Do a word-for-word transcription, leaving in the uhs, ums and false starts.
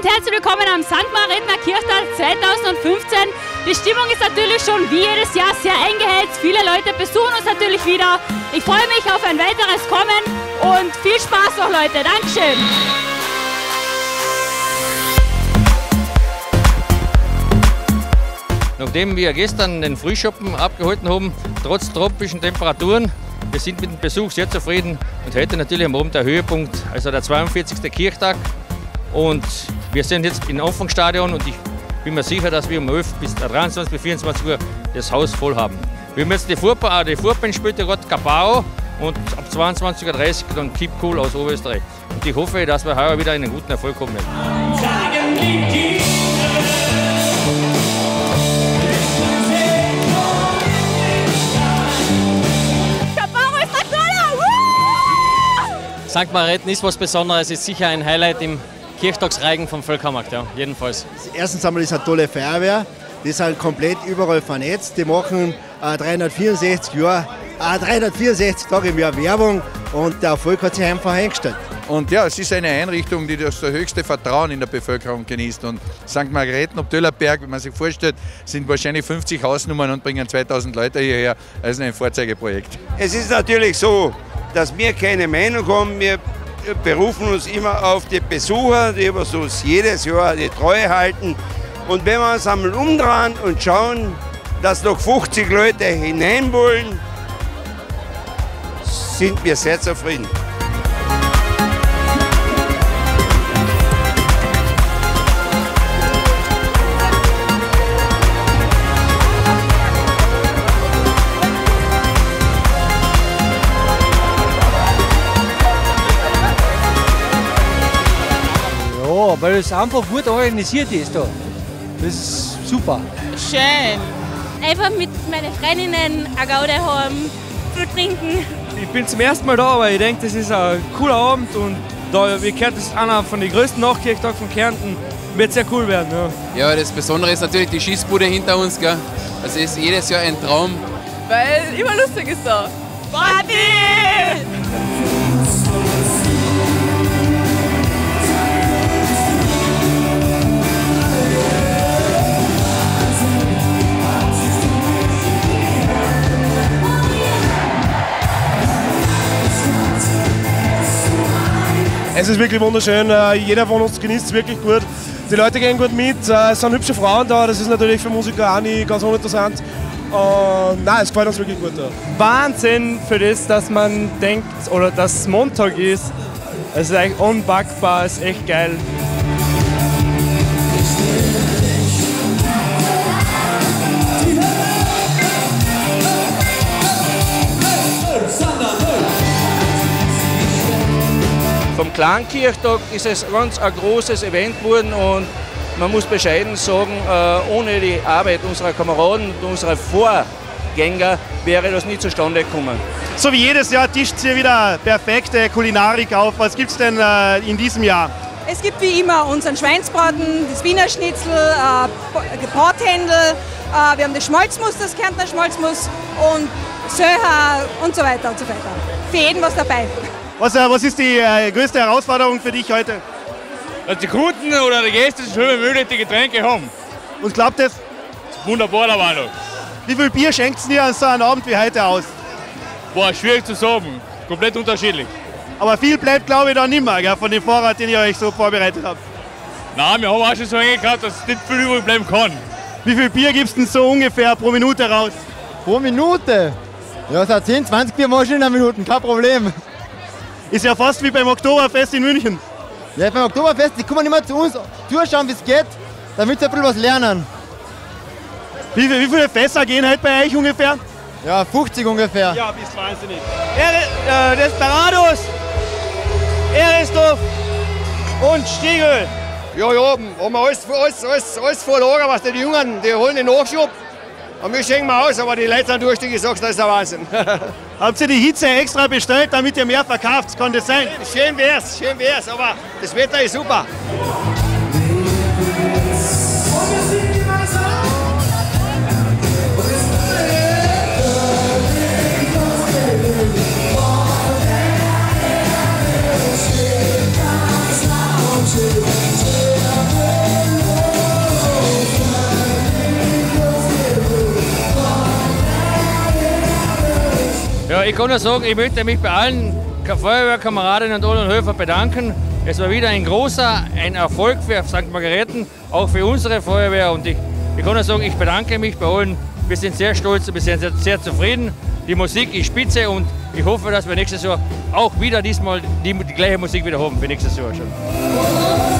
und herzlich willkommen am Sankt Margretner Kirchtag zweitausendfünfzehn. Die Stimmung ist natürlich schon wie jedes Jahr sehr eingeheizt. Viele Leute besuchen uns natürlich wieder. Ich freue mich auf ein weiteres Kommen und viel Spaß noch, Leute. Dankeschön. Nachdem wir gestern den Frühschoppen abgehalten haben, trotz tropischen Temperaturen, wir sind mit dem Besuch sehr zufrieden und heute natürlich am Abend der Höhepunkt, also der zweiundvierzigste Kirchtag. Und wir sind jetzt im Anfangsstadion und ich bin mir sicher, dass wir um elf bis dreiundzwanzig bis vierundzwanzig Uhr das Haus voll haben. Wir haben jetzt die, Vorpa die Vorband spielt gerade Kabao und ab zweiundzwanzig Uhr dreißig dann Keep Cool aus Oberösterreich. Und ich hoffe, dass wir heuer wieder einen guten Erfolg haben werden. Sankt Margrethen ist was Besonderes, ist sicher ein Highlight im Kirchtagsreigen vom Völkermarkt, ja, jedenfalls. Erstens einmal ist eine tolle Feuerwehr, die sind komplett überall vernetzt, die machen äh, dreihundertvierundsechzig, Jahre, äh, dreihundertvierundsechzig Tage im Jahr Werbung und der Erfolg hat sich einfach eingestellt. Und ja, es ist eine Einrichtung, die das höchste Vertrauen in der Bevölkerung genießt. Und Sankt Margrethen ob Döllerberg, wenn man sich vorstellt, sind wahrscheinlich fünfzig Hausnummern und bringen zweitausend Leute hierher. Das ist ein Vorzeigeprojekt. Es ist natürlich so, dass wir keine Meinung haben. Wir berufen uns immer auf die Besucher, die uns jedes Jahr die Treue halten. Und wenn wir uns einmal umdrehen und schauen, dass noch fünfzig Leute hinein wollen, sind wir sehr zufrieden. Ja, weil es einfach gut organisiert ist da. Das ist super. Schön. Einfach mit meinen Freundinnen eine Gaude haben, viel trinken. Ich bin zum ersten Mal da, aber ich denke, das ist ein cooler Abend und da, wie gehört, das ist einer von den größten Nachkirchtagen von Kärnten. Wird sehr cool werden. Ja, ja, das Besondere ist natürlich die Schießbude hinter uns. Gell? Das ist jedes Jahr ein Traum. Weil immer lustig ist da. Party! Es ist wirklich wunderschön, jeder von uns genießt es wirklich gut. Die Leute gehen gut mit, es sind hübsche Frauen da, das ist natürlich für Musiker auch nicht ganz uninteressant. Und nein, es gefällt uns wirklich gut da. Wahnsinn für das, dass man denkt, oder dass es Montag ist. Es ist eigentlich unpackbar, es ist echt geil. Vom Klangkirchtag ist es ganz ein großes Event geworden und man muss bescheiden sagen, ohne die Arbeit unserer Kameraden und unserer Vorgänger wäre das nicht zustande gekommen. So wie jedes Jahr tischt hier wieder perfekte Kulinarik auf. Was gibt es denn in diesem Jahr? Es gibt wie immer unseren Schweinsbraten, das Wiener Schnitzel, äh, Brathändel, äh, wir haben das Schmalzmus, das Kärntner Schmalzmus und Söher und so weiter und so weiter. Für jeden was dabei. Was, äh, was ist die äh, größte Herausforderung für dich heute? Dass die Kunden oder die Gäste so schön wie möglich die Getränke haben. Und klappt das? Wunderbar, der Meinung. Wie viel Bier schenkt es dir an so einem Abend wie heute aus? Boah, schwierig zu sagen. Komplett unterschiedlich. Aber viel bleibt, glaube ich, da nicht mehr, gell, von dem Vorrat, den ihr euch so vorbereitet habt. Nein, wir haben auch schon so hingekauft, dass nicht viel übrig bleiben kann. Wie viel Bier gibst du denn so ungefähr pro Minute raus? Pro Minute? Ja, so zehn, zwanzig Bier machst du in einer Minute, kein Problem. Ist ja fast wie beim Oktoberfest in München. Ja, beim Oktoberfest, die kommen immer zu uns zuschauen, wie es geht, damit sie ein bisschen was lernen. Wie, wie viele Fässer gehen heute bei euch ungefähr? Ja, fünfzig ungefähr. Ja, bist wahnsinnig. Er, äh, Desperados, Erisdorf und Stiegel. Ja, ja, haben wir alles, alles, alles, alles verloren, was die Jungen, die holen den Nachschub. Und wir schenken mal aus, aber die Leute sind durstig, ich sag's, das ist der Wahnsinn. Habt ihr die Hitze extra bestellt, damit ihr mehr verkauft? Kann das sein? Schön wär's, schön wär's, aber das Wetter ist super. Thank you. Ja, ich kann nur sagen, ich möchte mich bei allen Feuerwehrkameradinnen und Helfer bedanken. Es war wieder ein großer, ein Erfolg für Sankt Margarethen, auch für unsere Feuerwehr. Und ich, ich kann nur sagen, ich bedanke mich bei allen. Wir sind sehr stolz und wir sind sehr, sehr zufrieden. Die Musik ist spitze und ich hoffe, dass wir nächstes Jahr auch wieder diesmal die, die gleiche Musik wieder haben für nächstes Jahr schon.